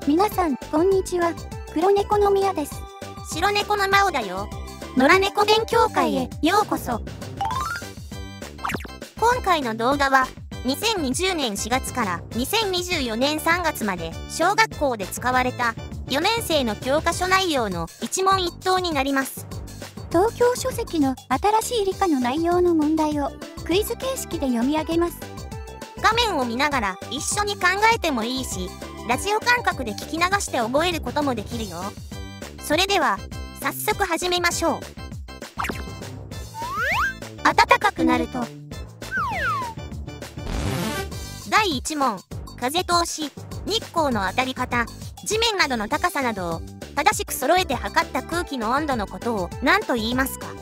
皆さん、こんにちは。黒猫のみやです。 白猫のまおだよ。野良猫勉強会へようこそ。今回の動画は、2020年4月から2024年3月まで小学校で使われた4年生の教科書内容の一問一答になります。 東京書籍の新しい理科の内容の問題をクイズ形式で読み上げます。 画面を見ながら一緒に考えてもいいし、ラジオ感覚で聞き流して覚えることもできるよ。それでは、早速始めましょう。暖かくなると。第1問、風通し、日光の当たり方、地面などの高さなどを正しく揃えて測った空気の温度のことを何と言いますか？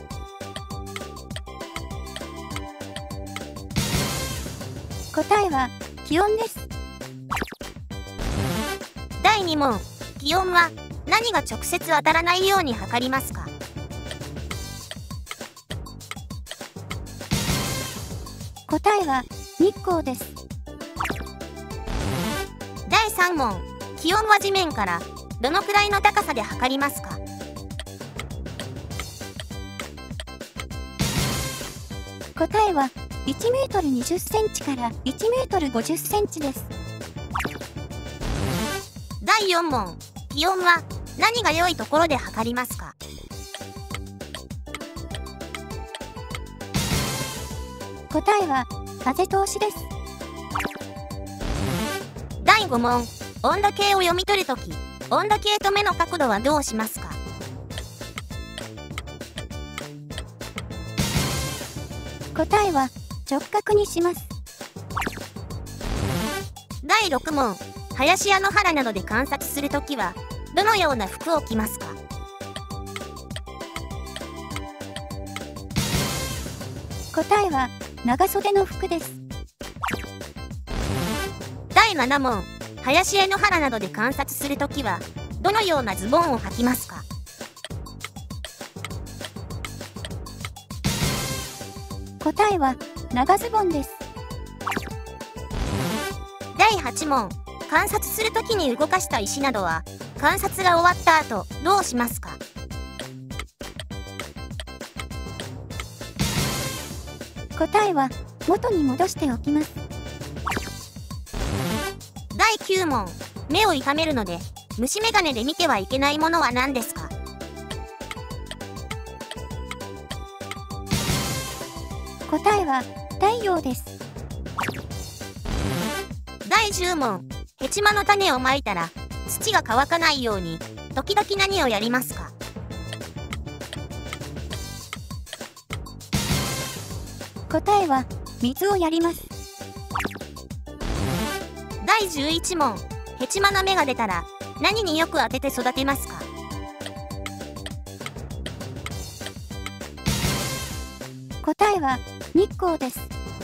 答えは気温です。 第2問、気温は何が直接当たらないように測りますか？ 答えは日光です。 第3問、気温は地面からどのくらいの高さで測りますか？ 答えは1メートル20センチから1メートル50センチです。 第4問、気温は何が良いところで測りますか？ 答えは風通しです。 第5問、温度計を読み取るとき、温度計と目の角度はどうしますか？ 答えは直角にします。 第6問、林や野原などで観察するときはどのような服を着ますか？ 答えは長袖の服です。 第7問、林や野原などで観察するときはどのようなズボンを履きますか？ 答えは長ズボンです。 第8問、観察するときに動かした石などは観察が終わった後どうしますか？ 答えは元に戻しておきます。 第9問、目を痛めるので虫眼鏡で見てはいけないものは何ですか？ 答えは太陽です。 第10問、ヘチマの種をまいたら土が乾かないように時々何をやりますか？ 答えは水をやります。 第11問、ヘチマの芽が出たら何によく当てて育てますか？ 答えは日光です。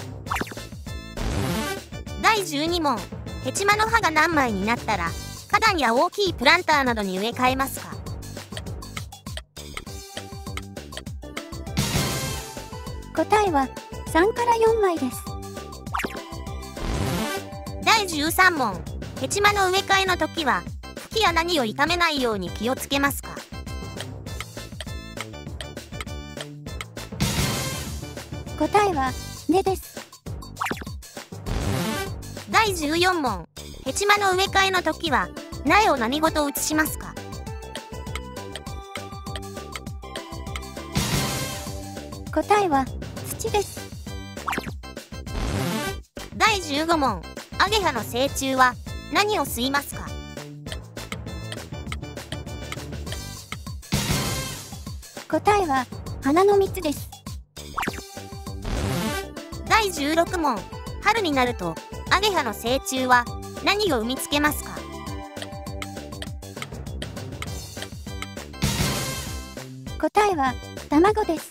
第12問、ヘチマの葉が何枚になったら花壇や大きいプランターなどに植え替えますか？ 答えは3から4枚です。 第13問、ヘチマの植え替えの時は茎や何を傷めないように気をつけますか？ 答えは根です。 第14問、ヘチマの植え替えの時は苗を何ごと移しますか？ 答えは土です。 第15問、アゲハの成虫は何を吸いますか？ 答えは花の蜜です。 第16問、春になるとアゲハの成虫は何を産みつけますか？ 答えは卵です。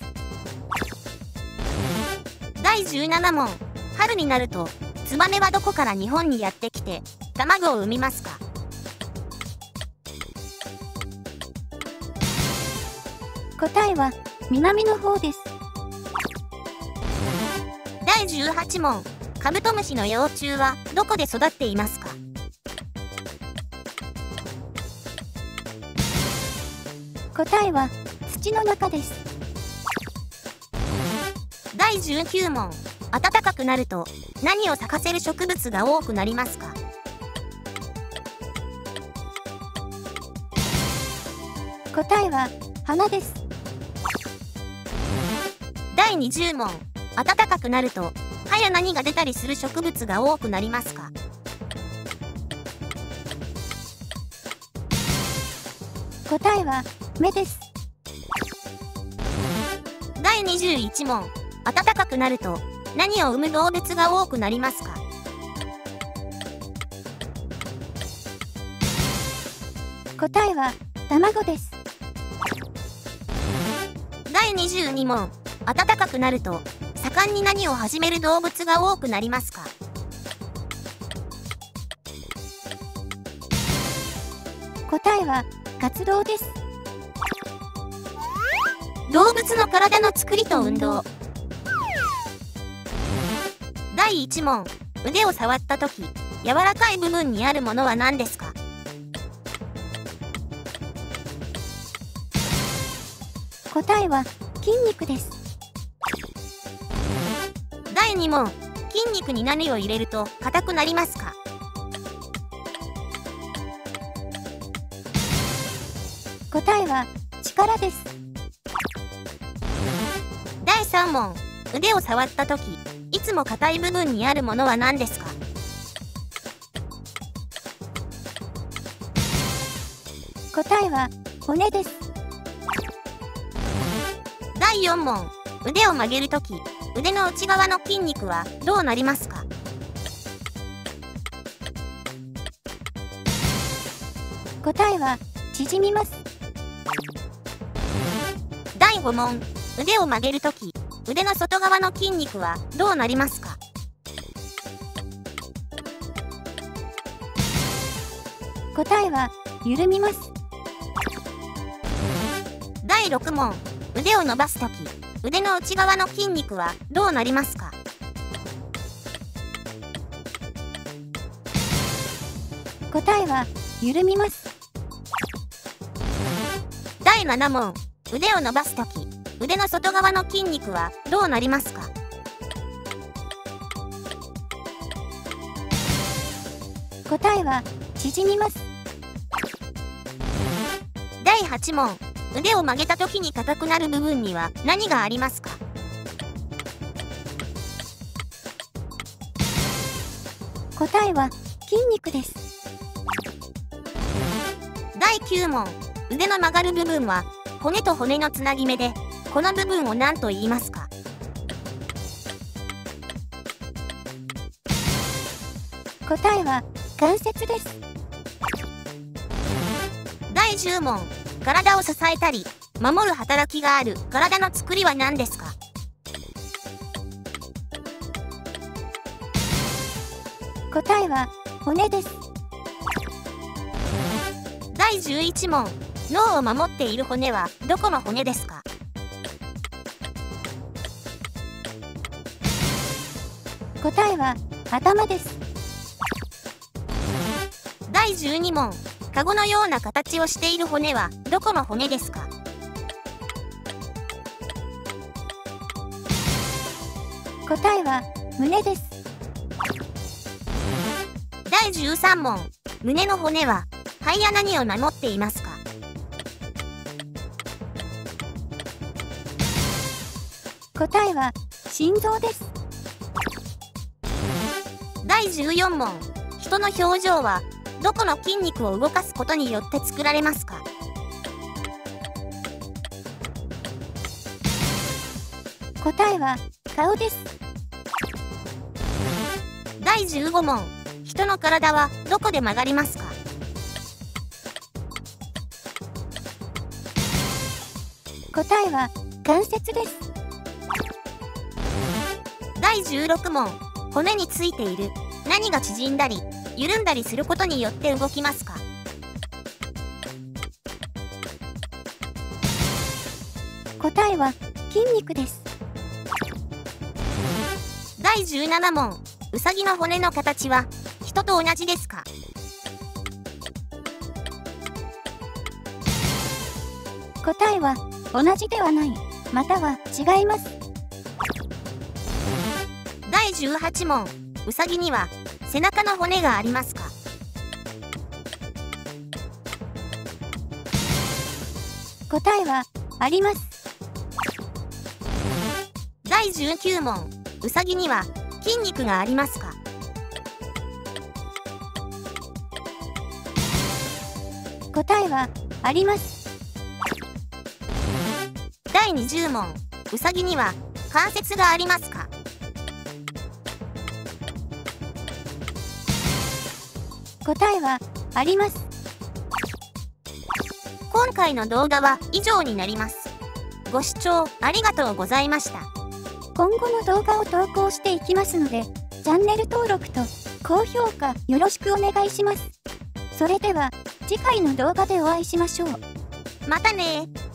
第17問、春になるとツバメはどこから日本にやってきて卵を産みますか？ 答えは南の方です。 第18問、カブトムシの幼虫はどこで育っていますか？ 答えは土の中です。 第19問。暖かくなると何を咲かせる植物が多くなりますか？ 答えは花です。 第20問。暖かくなると葉や何が出たりする植物が多くなりますか？ 答えは芽です。 第21問。暖かくなると何を産む動物が多くなりますか？ 答えは卵です。 第22問。暖かくなると盛んに何を始める動物が多くなりますか？ 答えは活動です。 動物の体の作りと運動。第1問。腕を触ったとき、柔らかい部分にあるものは何ですか？ 答えは筋肉です。 第2問。筋肉に何を入れると硬くなりますか？ 答えは力です。 第3問。腕を触ったとき、いつも硬い部分にあるものは何ですか？ 答えは骨です。 第4問。腕を曲げるとき、腕の内側の筋肉はどうなりますか？ 答えは縮みます。 第5問。腕を曲げるとき、腕の外側の筋肉はどうなりますか？ 答えは緩みます。 第6問。腕を伸ばすとき、腕の内側の筋肉はどうなりますか？ 答えは緩みます。 第7問。腕を伸ばすとき、腕の外側の筋肉はどうなりますか？ 答えは縮みます。 第8問。腕を曲げたときに硬くなる部分には何がありますか？ 答えは筋肉です。 第9問。腕の曲がる部分は骨と骨のつなぎ目で、この部分を何と言いますか？ 答えは関節です。 第10問。体を支えたり守る働きがある体の作りは何ですか？ 答えは骨です。 第11問。脳を守っている骨はどこの骨ですか？ 答えは頭です。 第12問。カゴのような形をしている骨はどこの骨ですか？ 答えは胸です。 第13問。胸の骨は肺や何を守っていますか？ 答えは心臓です。 第14問。人の表情はどこの筋肉を動かすことによって作られますか？ 答えは顔です。 第15問。人の体はどこで曲がりますか？ 答えは関節です。 第16問。骨についている何が縮んだり緩んだりすることによって動きますか？ 答えは筋肉です。 第17問。うさぎの骨の形は人と同じですか？ 答えは同じではない、または違います。 第18問。うさぎには背中の骨がありますか？ 答えはあります。 第19問。うさぎには筋肉がありますか？ 答えはあります。 第20問。うさぎには関節がありますか？ 答えはあります。 今回の動画は以上になります。ご視聴ありがとうございました。 今後も動画を投稿していきますので、チャンネル登録と高評価よろしくお願いします。それでは次回の動画でお会いしましょう。 またねー。